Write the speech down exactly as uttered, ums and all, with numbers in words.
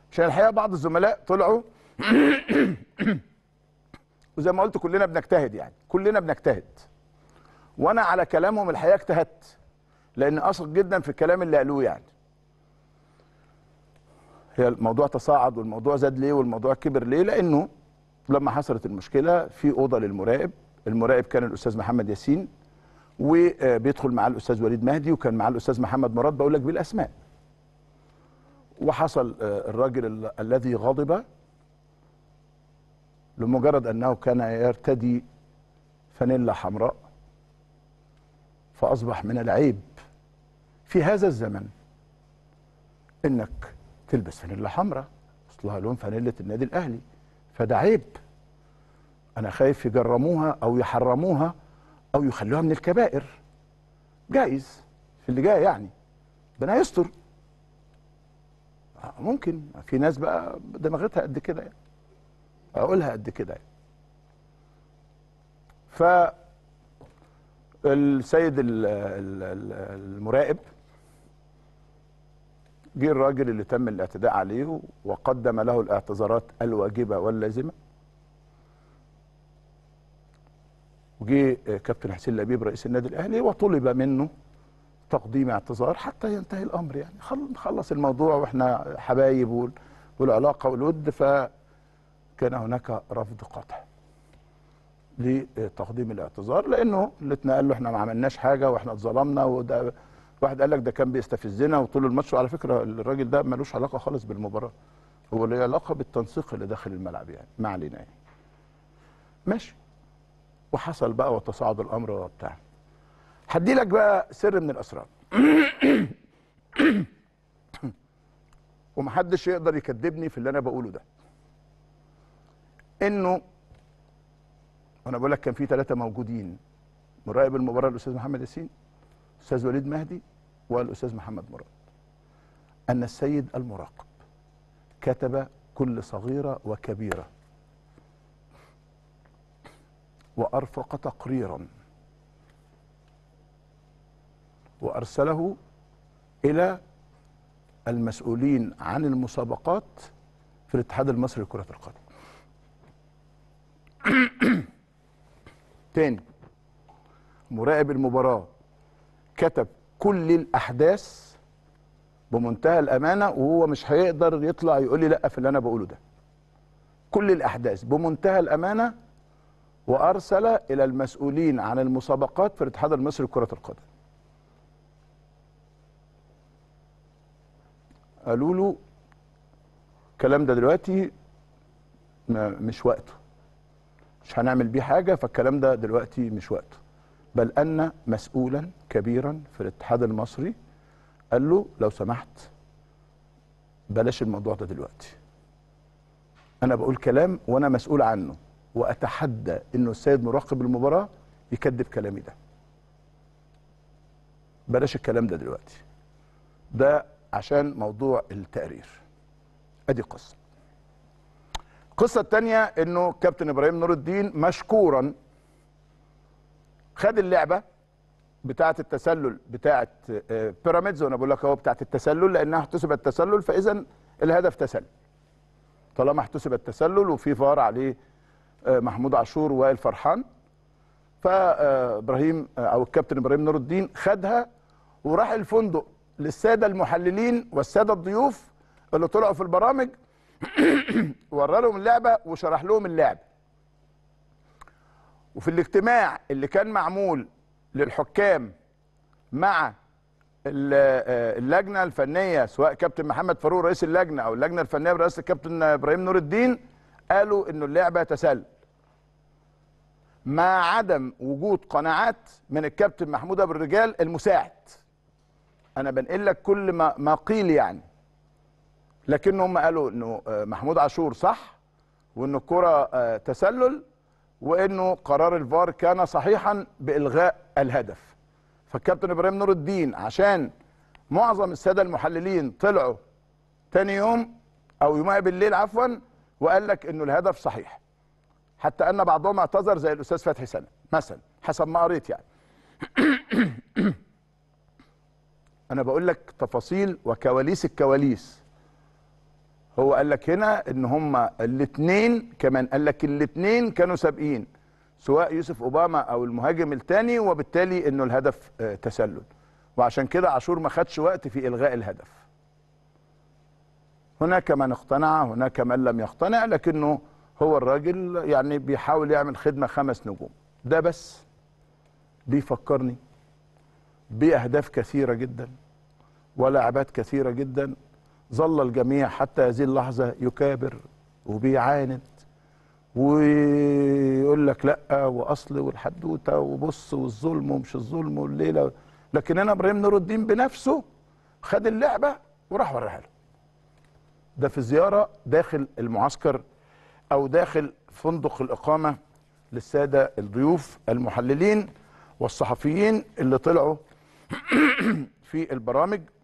عشان الحقيقه بعض الزملاء طلعوا وزي ما قلت كلنا بنجتهد، يعني كلنا بنجتهد، وانا على كلامهم الحقيقه اجتهدت لان اثق جدا في الكلام اللي قالوه. يعني هي الموضوع تصاعد والموضوع زاد ليه والموضوع كبر ليه؟ لانه لما حصلت المشكله في اوضه للمراقب، المراقب كان الاستاذ محمد ياسين وبيدخل معاه الاستاذ وليد مهدي وكان معاه الاستاذ محمد مراد، بقول لك بالاسماء. وحصل الراجل ال الذي غضب لمجرد انه كان يرتدي فانيلا حمراء، فاصبح من العيب في هذا الزمن انك تلبس فانيلا حمراء اصلها لون فانيله النادي الاهلي، فده عيب. انا خايف يجرموها او يحرموها او يخلوها من الكبائر، جائز في اللي جاي، يعني ربنا يستر. ممكن في ناس بقى دماغتها قد كده، يعني اقولها قد كده يعني. فالسيد المراقب جه الراجل اللي تم الاعتداء عليه وقدم له الاعتذارات الواجبه واللازمه، وجه كابتن حسين لبيب رئيس النادي الاهلي وطلب منه تقديم اعتذار حتى ينتهي الامر، يعني نخلص الموضوع واحنا حبايب والعلاقه والود. فكان هناك رفض قاطع لتقديم الاعتذار، لانه اللي اتنقل له احنا ما عملناش حاجه واحنا اتظلمنا، وده واحد قال لك ده كان بيستفزنا وطول الماتش. وعلى فكره الراجل ده ملوش علاقه خالص بالمباراه، هو له علاقه بالتنسيق اللي داخل الملعب، يعني ما علينا يعني. ماشي، وحصل بقى وتصاعد الامر وبتاع. هدي لك بقى سر من الاسرار ومحدش يقدر يكذبني في اللي انا بقوله ده، انه انا بقول لك كان في ثلاثه موجودين، مراقب المباراه الاستاذ محمد ياسين، الاستاذ وليد مهدي، والاستاذ محمد مراد، ان السيد المراقب كتب كل صغيره وكبيره وارفق تقريرا وارسله الى المسؤولين عن المسابقات في الاتحاد المصري لكرة القدم. تاني، مراقب المباراة كتب كل الأحداث بمنتهى الأمانة، وهو مش هيقدر يطلع يقول لي لأ في اللي أنا بقوله ده. كل الأحداث بمنتهى الأمانة، وأرسل إلى المسؤولين عن المسابقات في الاتحاد المصري لكرة القدم. قالوا له الكلام ده دلوقتي مش وقته، مش هنعمل بيه حاجه، فالكلام ده دلوقتي مش وقته. بل ان مسؤولا كبيرا في الاتحاد المصري قال له لو سمحت بلاش الموضوع ده دلوقتي، انا بقول كلام وانا مسؤول عنه، واتحدى انه السيد مراقب المباراه يكذب كلامي ده. بلاش الكلام ده دلوقتي، ده عشان موضوع التقرير. ادي قصه. القصه الثانيه انه كابتن ابراهيم نور الدين مشكورا خد اللعبه بتاعه التسلل بتاعه بيراميدز، وانا بقول لك اهو بتاعه التسلل لانها احتسبت تسلل، فاذا الهدف تسلل طالما احتسبت تسلل وفي فار عليه محمود عاشور ووائل فرحان. فابراهيم او الكابتن ابراهيم نور الدين خدها وراح الفندق للساده المحللين والساده الضيوف اللي طلعوا في البرامج ورى لهم اللعبه وشرح لهم اللعبه. وفي الاجتماع اللي كان معمول للحكام مع اللجنه الفنيه، سواء كابتن محمد فاروق رئيس اللجنه او اللجنه الفنيه برئاسه الكابتن ابراهيم نور الدين، قالوا انه اللعبه تسلل، مع عدم وجود قناعات من الكابتن محمود ابو الرجال المساعد. انا بنقل لك كل ما ما قيل يعني، لكنهم قالوا انه محمود عاشور صح، وانه الكره تسلل، وانه قرار الفار كان صحيحا بالغاء الهدف. فالكابتن ابراهيم نور الدين عشان معظم الساده المحللين طلعوا تاني يوم او يومها بالليل عفوا وقال لك انه الهدف صحيح، حتى ان بعضهم اعتذر زي الاستاذ فتحي سنة مثلا حسب ما قريت يعني. انا بقول لك تفاصيل وكواليس الكواليس. هو قال لك هنا ان هما الاثنين كمان، قال لك الاثنين كانوا سابقين، سواء يوسف اوباما او المهاجم الثاني، وبالتالي انه الهدف آه تسلل، وعشان كده عاشور ما خدش وقت في الغاء الهدف. هناك من اقتنع، هناك من لم يقتنع، لكنه هو الراجل يعني بيحاول يعمل خدمة خمس نجوم. ده بس بيفكرني بأهداف كثيرة جدا ولاعبات كثيرة جدا ظل الجميع حتى هذه اللحظة يكابر وبيعاند ويقول لك لا واصل والحدوته وبص والظلم ومش الظلم والليله، لكن انا ابراهيم نور الدين بنفسه خد اللعبه وراح وريها له. ده في زياره داخل المعسكر او داخل فندق الاقامه للساده الضيوف المحللين والصحفيين اللي طلعوا في البرامج